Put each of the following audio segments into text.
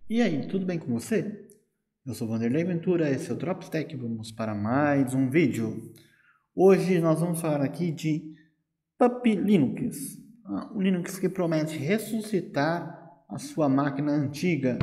E aí, tudo bem com você? Eu sou Vanderlei Ventura, esse é o Dropstack, vamos para mais um vídeo. Hoje nós vamos falar aqui de Puppy Linux, um Linux que promete ressuscitar a sua máquina antiga.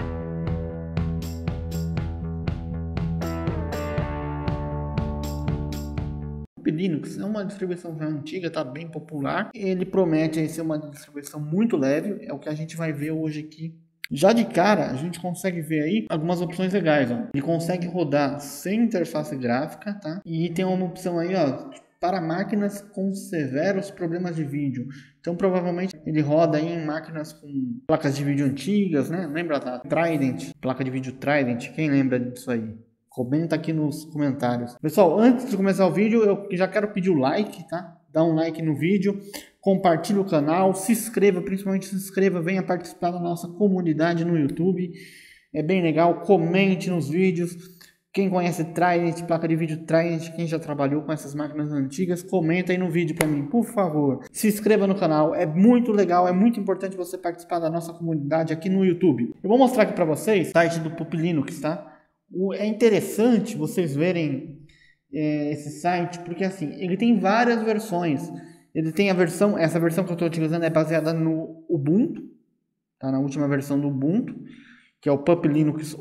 Puppy Linux é uma distribuição já antiga, está bem popular. Ele promete ser uma distribuição muito leve, é o que a gente vai ver hoje aqui. Já de cara, a gente consegue ver aí algumas opções legais, ó. Ele consegue rodar sem interface gráfica, tá? E tem uma opção aí, ó, para máquinas com severos problemas de vídeo. Então, provavelmente, ele roda aí em máquinas com placas de vídeo antigas, né? Lembra da Trident? Placa de vídeo Trident? Quem lembra disso aí? Comenta aqui nos comentários. Pessoal, antes de começar o vídeo, eu já quero pedir o like, tá? Dá um like no vídeo, compartilhe o canal, se inscreva, principalmente se inscreva, venha participar da nossa comunidade no YouTube. É bem legal, comente nos vídeos. Quem conhece Trident, placa de vídeo Trident, quem já trabalhou com essas máquinas antigas, comenta aí no vídeo para mim, por favor. Se inscreva no canal, é muito legal, é muito importante você participar da nossa comunidade aqui no YouTube. Eu vou mostrar aqui para vocês o site do Puppy Linux, tá? É interessante vocês verem esse site, porque assim, ele tem várias versões. Ele tem essa versão que eu estou utilizando é baseada no Ubuntu, tá? Na última versão do Ubuntu, que é o Puppy Linux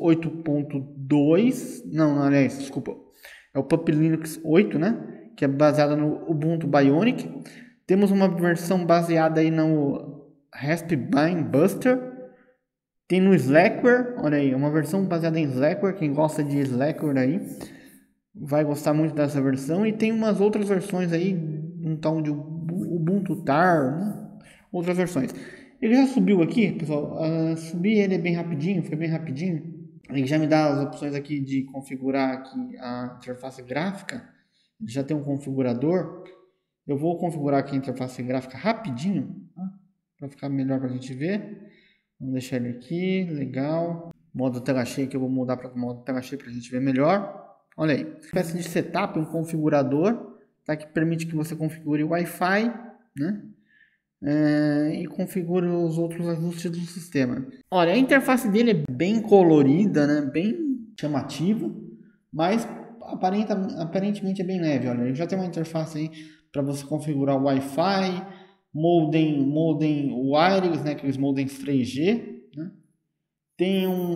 8.2, não, aliás, desculpa, é o Puppy Linux 8, né? Que é baseada no Ubuntu Bionic. Temos uma versão baseada aí no Raspbian Buster. Tem no Slackware, olha aí, uma versão baseada em Slackware, quem gosta de Slackware aí vai gostar muito dessa versão. E tem umas outras versões aí, um tal de Ubuntu Tar, né? Outras versões. Ele já subiu aqui, pessoal, subi ele bem rapidinho, foi bem rapidinho. Ele já me dá as opções aqui de configurar aqui a interface gráfica. Ele já tem um configurador. Eu vou configurar aqui a interface gráfica rapidinho, tá? Para ficar melhor para a gente ver. Vamos deixar ele aqui, legal. Modo tela cheia que eu vou mudar para modo tela cheia para a gente ver melhor. Olha aí, uma espécie de setup, um configurador, tá? Que permite que você configure o Wi-Fi, né? E configure os outros ajustes do sistema. Olha, a interface dele é bem colorida, né? Bem chamativa, mas aparentemente é bem leve. Olha, ele já tem uma interface aí para você configurar o Wi-Fi, modem wireless, né? Aqueles modems 3G, né? Tem um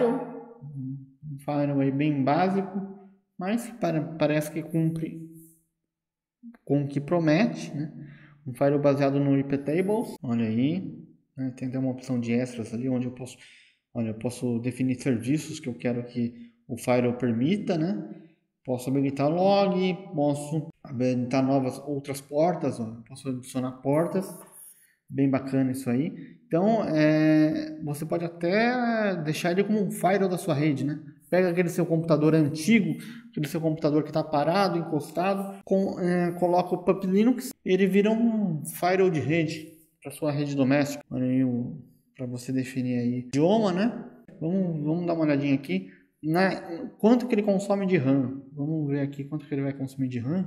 firewall aí bem básico, mas parece que cumpre com o que promete, né? Um firewall baseado no iptables, olha aí, né? Tem até uma opção de extras ali, onde eu posso definir serviços que eu quero que o firewall permita, né? Posso habilitar log, posso habilitar outras portas, ó. Posso adicionar portas, bem bacana isso aí. Então, você pode até deixar ele como um firewall da sua rede, né? Pega aquele seu computador antigo, aquele seu computador que está parado, encostado, coloca o Puppy Linux, ele vira um firewall de rede para sua rede doméstica. Olha aí, para você definir aí o idioma, né? Vamos dar uma olhadinha aqui. Quanto que ele consome de RAM? Vamos ver aqui quanto que ele vai consumir de RAM.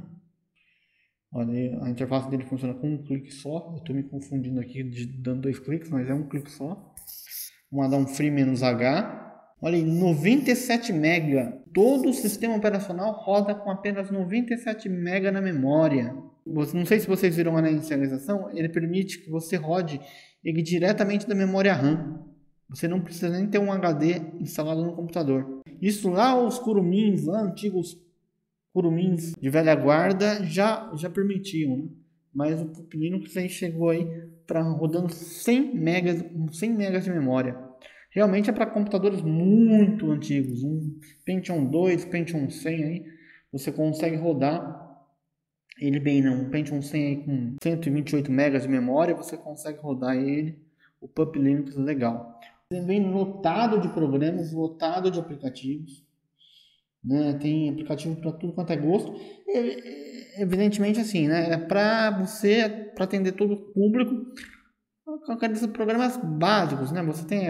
Olha, a interface dele funciona com um clique só. Eu estou me confundindo aqui dando 2 cliques, mas é um clique só. Vamos dar um free-h. Olha aí, 97 MB. Todo o sistema operacional roda com apenas 97 MB na memória. Não sei se vocês viram na inicialização, ele permite que você rode ele diretamente da memória RAM. Você não precisa nem ter um HD instalado no computador. Isso lá os curumins, lá antigos curumins de velha guarda já permitiam, né? Mas o Puppy Linux aí chegou aí para rodando 100 megas de memória. Realmente é para computadores muito antigos, um Pentium 2, Pentium 100 aí, você consegue rodar ele bem, não, um Pentium 100 aí com 128 megas de memória, você consegue rodar ele, o Puppy Linux legal. Ele vem lotado de programas, lotado de aplicativos, né? Tem aplicativo para tudo quanto é gosto. Evidentemente assim, né? É para atender todo o público, com aqueles programas básicos, né? Você tem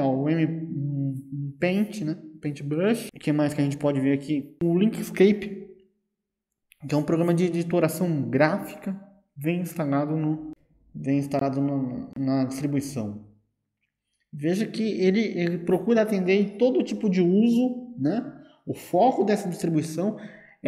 um Paint, né? Paintbrush. O que mais que a gente pode ver aqui? O Inkscape, que é um programa de editoração gráfica, vem instalado na distribuição. Veja que ele procura atender todo tipo de uso, né? O foco dessa distribuição é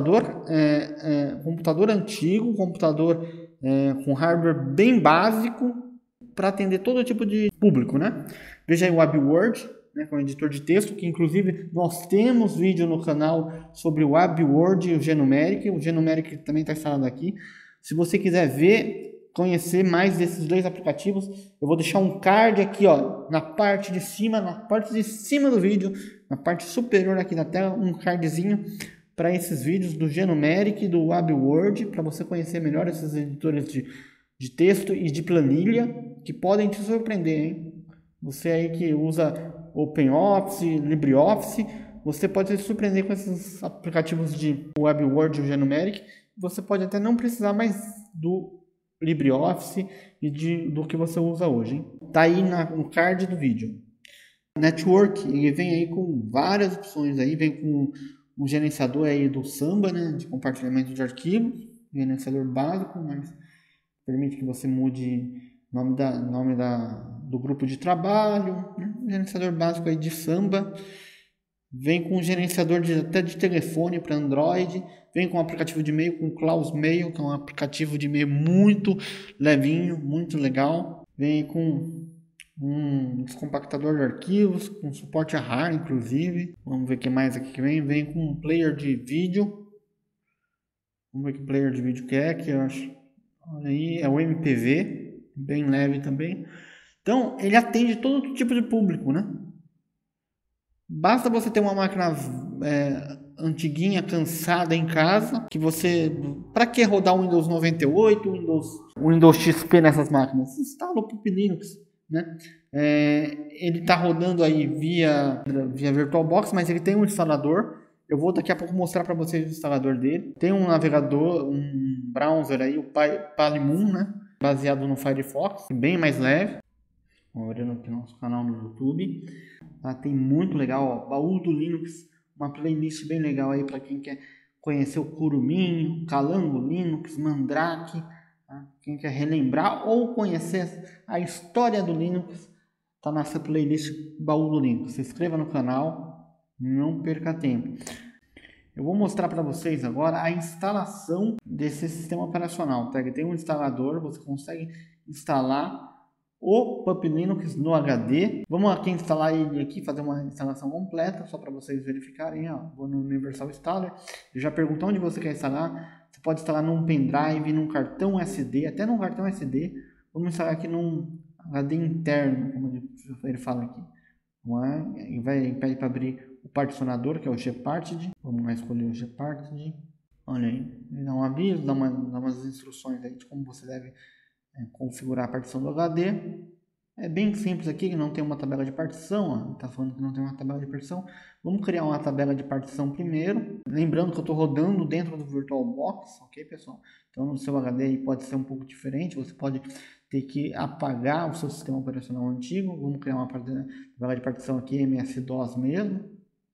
computador antigo, computador com hardware bem básico para atender todo tipo de público, né? Veja aí o AbiWord, né, com editor de texto, que inclusive nós temos vídeo no canal sobre o AbiWord e o Genumeric. O Genumeric também está instalado aqui. Se você quiser conhecer mais desses dois aplicativos, eu vou deixar um card aqui, ó, na parte de cima do vídeo, na parte superior aqui da tela, um cardzinho para esses vídeos do Genumeric e do AbiWord, para você conhecer melhor esses editores de texto e de planilha, que podem te surpreender, hein? Você aí que usa OpenOffice, LibreOffice, você pode se surpreender com esses aplicativos de AbiWord e o Genumeric. Você pode até não precisar mais do LibreOffice e do que você usa hoje, hein? Tá aí no card do vídeo. Network, ele vem aí com várias opções aí, vem com um gerenciador aí do Samba, né, de compartilhamento de arquivos, gerenciador básico, mas permite que você mude nome do grupo de trabalho, né? Gerenciador básico aí de Samba. Vem com um gerenciador até de telefone para Android. Vem com um aplicativo de e-mail, com o Klaus Mail, que é um aplicativo de e-mail muito levinho, muito legal. Vem com um descompactador de arquivos, com suporte a RAR, inclusive. Vamos ver o que mais aqui que vem. Vem com um player de vídeo. Vamos ver que player de vídeo que é, que eu acho. Olha aí, é o MPV, bem leve também. Então, ele atende todo tipo de público, né? Basta você ter uma máquina antiguinha, cansada em casa, que você... Para que rodar o Windows 98, o Windows XP nessas máquinas? Instala o Pup Linux, né? Ele está rodando aí via VirtualBox, mas ele tem um instalador. Eu vou daqui a pouco mostrar para vocês o instalador dele. Tem um navegador, um browser aí, o Polymoon, né? Baseado no Firefox, bem mais leve. Olhando aqui no nosso canal no YouTube. Tá? Tem muito legal, ó, Baú do Linux, uma playlist bem legal aí para quem quer conhecer o Kurumin, Calango Linux, Mandrake, tá? Quem quer relembrar ou conhecer a história do Linux, tá nessa playlist Baú do Linux. Se inscreva no canal, não perca tempo. Eu vou mostrar para vocês agora a instalação desse sistema operacional. Tá? Ele tem um instalador, você consegue instalar o Pup Linux no HD. Vamos aqui instalar ele aqui, fazer uma instalação completa, só para vocês verificarem. Ó. Vou no Universal Installer. Eu já pergunto onde você quer instalar. Você pode instalar num pendrive, num cartão SD, até num cartão SD. Vamos instalar aqui num HD interno, como ele fala aqui. E vai pedir para abrir o particionador, que é o Gparted. Vamos lá escolher o Gparted. Olha aí, ele dá um aviso, dá umas instruções aí de como você deve configurar a partição do HD. É bem simples aqui, não tem uma tabela de partição. Está falando que não tem uma tabela de partição. Vamos criar uma tabela de partição primeiro. Lembrando que eu estou rodando dentro do VirtualBox, ok, pessoal? Então no seu HD aí pode ser um pouco diferente. Você pode ter que apagar o seu sistema operacional antigo. Vamos criar uma tabela de partição aqui, MS-DOS mesmo.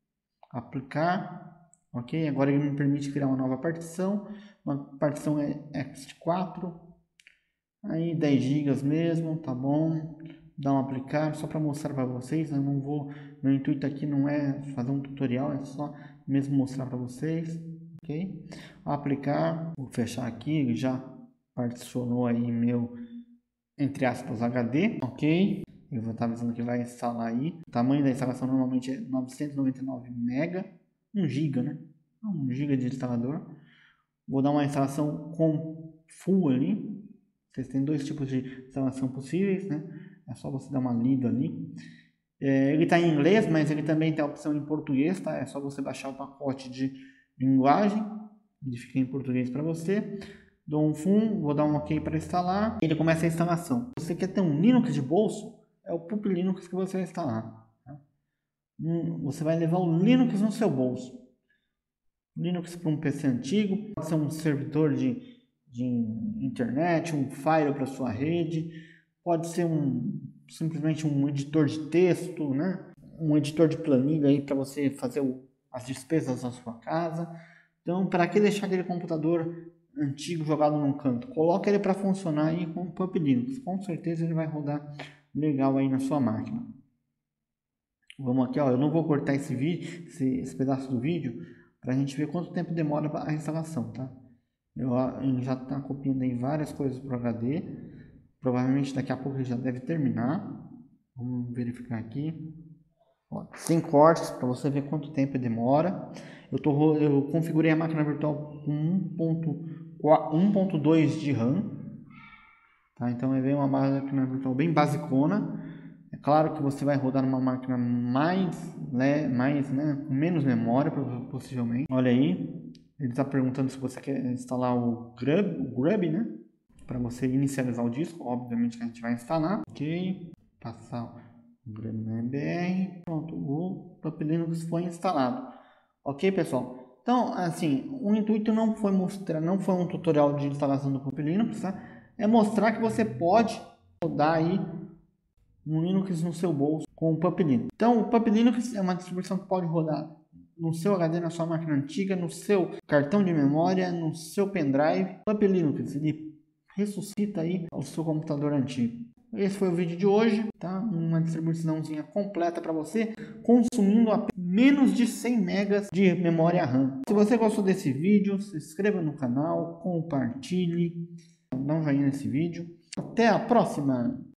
Aplicar. Ok, agora ele me permite criar uma nova partição. Uma partição ext4. Aí 10 GB mesmo, tá bom. Dá um aplicar, só para mostrar para vocês. Eu não vou, meu intuito aqui não é fazer um tutorial, é só mesmo mostrar para vocês, ok? Aplicar, vou fechar aqui, ele já particionou aí meu, entre aspas, HD, ok? Eu vou estar avisando que vai instalar aí. O tamanho da instalação normalmente é 999 MB, 1 GB, né? 1 GB de instalador. Vou dar uma instalação com full ali. Vocês têm dois tipos de instalação possíveis, né? É só você dar uma lida ali. Ele está em inglês, mas ele também tem a opção em português, tá? É só você baixar o pacote de linguagem. Ele fica em português para você. Dou um FUN, vou dar um OK para instalar. Ele começa a instalação. Se você quer ter um Linux de bolso, é o Pup Linux que você vai instalar. Tá? Você vai levar o Linux no seu bolso. Linux para um PC antigo, pode ser um servidor de internet, um file para sua rede, pode ser simplesmente um editor de texto, né? Um editor de planilha aí para você fazer as despesas da sua casa. Então, para que deixar aquele computador antigo jogado num canto? Coloca ele para funcionar aí com o Pup Linux. Com certeza ele vai rodar legal aí na sua máquina. Vamos aqui, ó, eu não vou cortar esse vídeo, esse pedaço do vídeo, para a gente ver quanto tempo demora a instalação, tá? Ele já está copiando aí várias coisas para o HD, provavelmente daqui a pouco ele já deve terminar. Vamos verificar aqui. Ó, sem cortes, para você ver quanto tempo demora. Eu configurei a máquina virtual com 1.2 de RAM, tá? Então ele veio uma máquina virtual bem basicona. É claro que você vai rodar numa máquina com menos memória, possivelmente. Olha aí, ele está perguntando se você quer instalar o Grub, né? Para você inicializar o disco, obviamente que a gente vai instalar. Ok, passar o Grub na MBR. Pronto, o Pup Linux foi instalado. Ok, pessoal? Então, assim, o intuito não foi um tutorial de instalação do Pup Linux, tá? É mostrar que você pode rodar aí um Linux no seu bolso com o Pup Linux. Então, o Pup Linux é uma distribuição que pode rodar no seu HD, na sua máquina antiga, no seu cartão de memória, no seu pendrive. O Pup Linux, ele ressuscita aí o seu computador antigo. Esse foi o vídeo de hoje, tá? Uma distribuiçãozinha completa para você, consumindo menos de 100 megas de memória RAM. Se você gostou desse vídeo, se inscreva no canal, compartilhe, dá um joinha nesse vídeo. Até a próxima!